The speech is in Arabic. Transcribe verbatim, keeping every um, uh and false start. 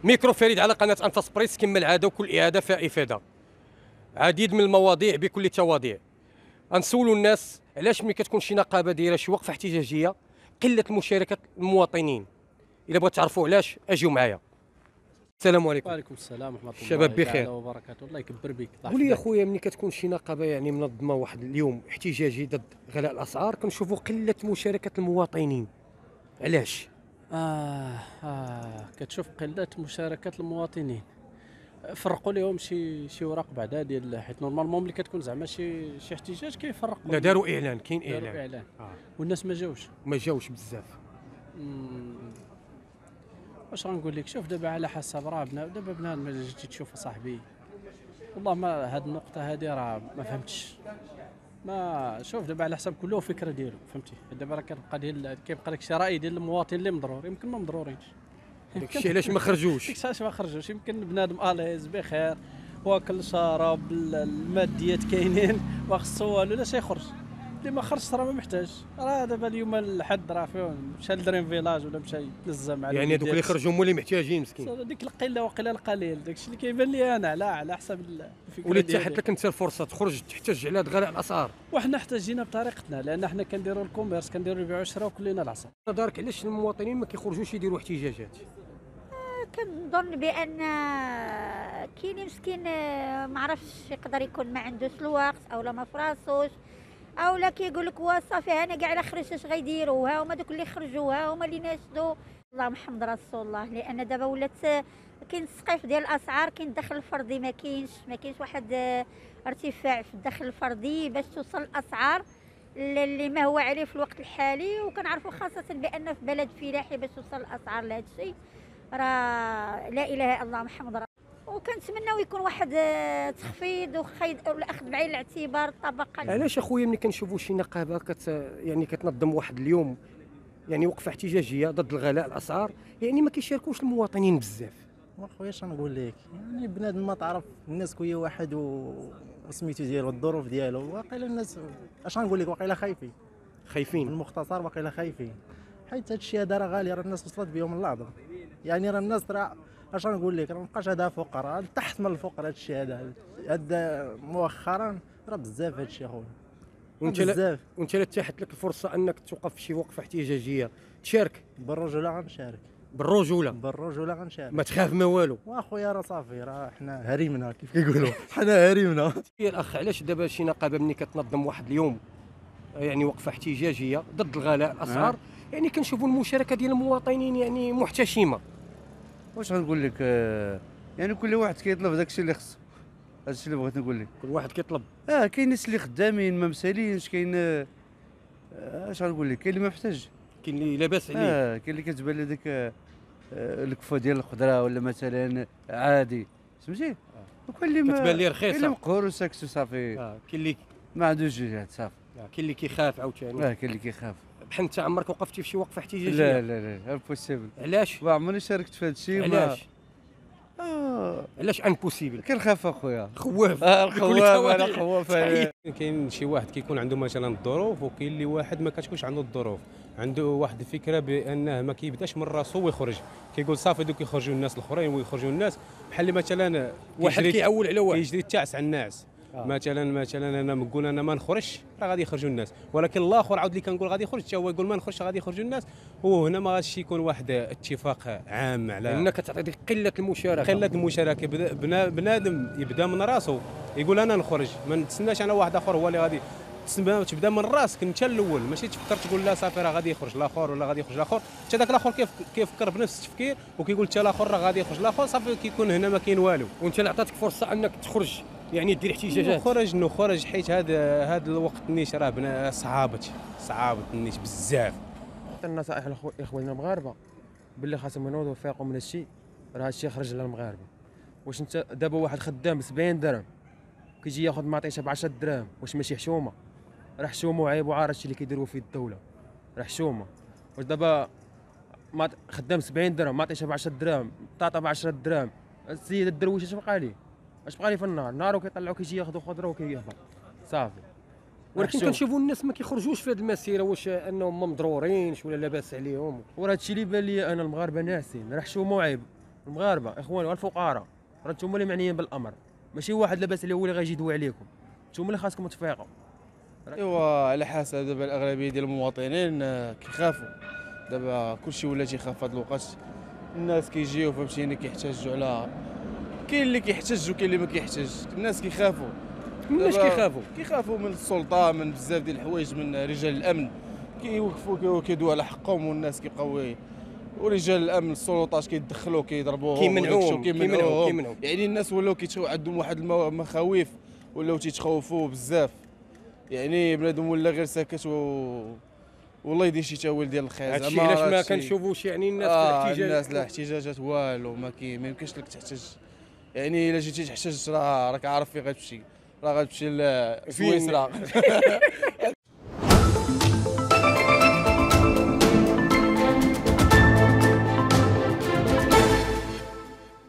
ميكرو فريد على قناة أنفاس بريس كما العادة، وكل إعادة فيها إفادة. عديد من المواضيع بكل التواضيع. غنسولوا الناس علاش ملي كتكون شي نقابة دايرة شي وقفة احتجاجية قلة مشاركة المواطنين. إلا بغيت تعرفوا علاش اجيو معايا. السلام عليكم. وعليكم السلام ورحمة الله الشباب بخير وبركاته. الله يكبر بك. قول لي يا خويا، ملي كتكون شي نقابة يعني منظمة واحد اليوم احتجاجي ضد غلاء الأسعار كنشوفوا قلة مشاركة المواطنين، علاش؟ آه آه كتشوف قلة مشاركة المواطنين. فرقوا لهم شي شي اوراق بعدا ديال، حيت نورمالمون ملي كتكون زعما شي شي احتجاج كيفرقوا. لا داروا إعلان، كاين داروا إعلان اعلان آه. والناس ما جاوش ما جاوش بزاف. مم. واش غنقول لك؟ شوف دابا على حسب، راه بنا دابا بنادم ملي جيتي تشوف صاحبي، والله ما هاد النقطة هادي راه ما فهمتش. ما شوف دابا على حسب كله فكرة ديالو، فهمتي؟ دابا راه كتبقى ديال كيبقى داك الشيء راي ديال المواطن اللي مضرور، يمكن ما مضرورينش. داك الشيء علاش ما خرجوش؟ داك الشيء ما خرجوش، يمكن بنادم اليز بخير واكل شراب، الماديات كاينين، ما خصو والو، لاش يخرج؟ اللي ما خرجش راه ما محتاج. راه دابا اليوم الحد راه فيه مشى لدريم فيلاج ولا مشى يتنزه مع يعني هذوك اللي خرجوا هما اللي محتاجين مسكين. ديك القله وقيله القليل، داك الشيء اللي كيبان لي انا على على حسب الفكره. ولات تحت لك انت الفرصه تخرج تحتج على هاد غلاء الاسعار، وحنا احتجينا بطريقتنا، لان حنا كنديروا الكوميرس، كنديروا البيع والشراء وكلنا العصا. دارك علاش المواطنين ما كيخرجوش يديروا احتجاجات؟ كنظن بان كاين مسكين ما عرفش يقدر يكون ما عندوش الوقت او لا ما فراسوش، او لا كيقول لك وا صافي انا كاع لا خرجت اش غيديروا، ها هما دوك اللي خرجوا ها هما اللي ناشدوا. الله محمد رسول الله. لان دابا ولات كاين السقيف ديال الاسعار، كاين الدخل الفردي ما كاينش، ما كاينش واحد ارتفاع في الدخل الفردي باش توصل الاسعار اللي ما هو عليه في الوقت الحالي. وكنعرفوا خاصه بان في بلد فلاحي باش توصل الاسعار لهذا الشيء راه لا اله الا الله محمد رسول. وكنتمناو يكون واحد تخفيض وخيد والاخذ بعين الاعتبار الطبقه. علاش اخويا ملي كنشوفوا شي نقابه كت يعني كتنظم واحد اليوم يعني وقفه احتجاجيه ضد الغلاء الاسعار، يعني ما كيشاركوش المواطنين بزاف؟ واخويا اش نقول لك، يعني بنادم ما تعرف، الناس كل واحد وسميتو ديالو الظروف ديالو. واقيلا الناس اش نقول لك، واقيلا خايفين خايفين المختصر، واقيلا خايفين حيت هذا الشيء هذا راه غالي، راه الناس وصلت بهم اللعظه. يعني راه الناس راه اش نقول لك، راه مابقاش هذا فقراء، تحت من الفقر هذا الشيء هذا هذا مؤخرا راه بزاف هذا الشيء اخويا. وانت لا وانت لا تاحت لك الفرصه انك توقف في شي وقفه احتجاجيه تشارك؟ بالرجوله غنشارك، بالرجوله بالرجوله غنشارك، ما تخاف ما والو. واخويا راه صافي، راه حنا هريمنا كيف كيقولوا حنا هريمنا. يا الاخ، علاش دابا شي نقابه ملي كتنظم واحد اليوم يعني وقفه احتجاجيه ضد الغلاء الاسعار أه؟ يعني كنشوفوا المشاركه ديال المواطنين يعني محتشمه؟ واش غنقول لك، يعني كل واحد كيطلب داك الشيء اللي خصو. هذا الشيء اللي بغيت نقول لك، كل واحد كيطلب. اه كاين ناس اللي خدامين ما مسالينش، كاين آه، اش غنقول لك، كاين اللي ما محتاج، كاين اللي لاباس عليه، اه كاين اللي كتبان له ديك آه الكفه ديال الخضره ولا مثلا عادي، فهمتي؟ آه. وكاين اللي كتبان ليه رخيصه، كاين اللي مقهور وساكت صافي، اه كاين اللي ما عندوش جهد صافي، آه. كاين اللي كيخاف عاوتاني، اه كاين اللي كيخاف. بحال انت عمرك وقفتي في شي وقفه احتجاجيه؟ لا لا لا امبوسيبل. علاش؟ ما عمرني شاركت في هذا الشيء. علاش؟ اه علاش امبوسيبل؟ كنخاف اخويا، خواف. اه الخواف، انا خواف. كاين شي واحد كيكون عنده مثلا الظروف، وكاين اللي واحد ما كتكونش عنده الظروف، عنده واحد الفكره بانه ما كيبداش من راسو ويخرج، كيقول صافي دوك يخرجوا الناس الاخرين ويخرجوا الناس، بحال مثلا واحد كيعول على واحد كيجري التعس على الناس. آه. مثلا مثلا انا نقول انا ما نخرجش راه غادي يخرجوا الناس، ولكن الاخر عاود اللي كنقول غادي يخرج حتى هو يقول ما نخرجش غادي يخرجوا الناس، وهنا ما غاديش يكون واحد اتفاق عام على انك كتعطي ديك قله المشاركه. قله المشاركه. بنادم يبدا من راسو يقول انا نخرج، ما نتسناش انا واحد اخر هو اللي غادي تبدا من راسك انت الاول، ماشي تفكر تقول لا صافي راه غادي يخرج الاخر ولا غادي يخرج الاخر، حتى داك الاخر كيف كيفكر بنفس التفكير وكيقول حتى الاخر راه غادي يخرج الاخر، صافي كيكون هنا ما كاين والو. وانت اللي عطاتك فرصه انك تخرج يعني دير احتجاجات. نخرج نخرج حيت هذا هذا الوقت النيش راه بنا صعابت صعابت النيش بزاف. النصائح لاخواننا المغاربه باللي خاصهم ينوضوا ويفيقوا من الشيء، راه هادشي خرج على المغاربه. واش انت دابا واحد خدام ب سبعين درهم كيجي ياخذ معطيشه ب عشرة دراهم، واش ماشي حشومه؟ راه حشومه وعيب وعار الشيء اللي كيديروا فيه الدوله، راه حشومه. واش دابا خدام سبعين درهم معطيشه ب عشرة دراهم طاطا ب عشرة دراهم، السيد الدرويش اش بقى ليه؟ اش بقى ليه في النهار؟ نهار وكيطلعوا كيجي ياخذوا خضره وكيهبط صافي. ولكن كنشوفوا الناس ما كيخرجوش في هذه المسيره، واش انهم ما مضرورينش ولا لاباس عليهم؟ وراه هادشي اللي بان لي انا المغاربه ناعسين، راه حشومه وعيب المغاربه اخواني والفقراء راه نتوما اللي معنيين بالامر، ماشي واحد لاباس عليه هو اللي غيجي يدوي عليكم، نتوما اللي خاصكم تفيقوا. ايوا على حسب دابا الاغلبيه ديال المواطنين آه، كيخافوا، دابا كلشي ولا تيخاف هاد الوقت، الناس كيجيو فهمتيني كيحتاجوا على، كاين اللي كيحتاج وكاين اللي ما كيحتاج، الناس كيخافوا. الناس دابا كيخافوا كيخافوا من السلطه، من بزاف ديال الحوايج، من رجال الامن كيوقفوا كيدوا على حقهم، والناس كيبقاو، ورجال الامن السلطات كيدخلوا كيضربوهم كيمنعوهم كيمنعوهم كيمنعوهم كيمنعوهم. يعني الناس ولاو كيتخو عندهم واحد المخاوف، ولاو تيتخوفوا بزاف، يعني بنادم ولا غير ساكت و والله يدير شي تاويل ديال الخير. هادشي علاش ما كنشوفوش يعني الناس آه في الاحتجاج. الناس لا احتجاجات والو، ما كاين، ما يمكنش لك تحتاج، يعني الا جيتي تحتاج راه راك عارف فين غتمشي، راه غتمشي لسويسرا